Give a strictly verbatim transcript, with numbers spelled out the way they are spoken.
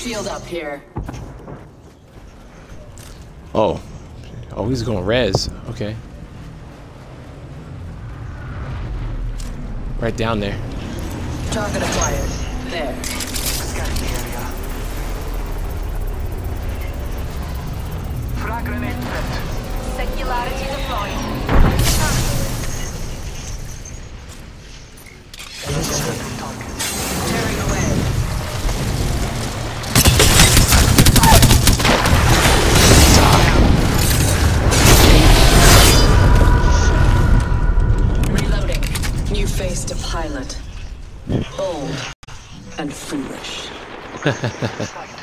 Shield up here. Oh. Oh, he's going res. Okay. Right down there. Target acquired. There. Scanning the area. Frag grenade set. Singularity deployed. Tearing away. Reloading. New face to pilot. Bold and foolish.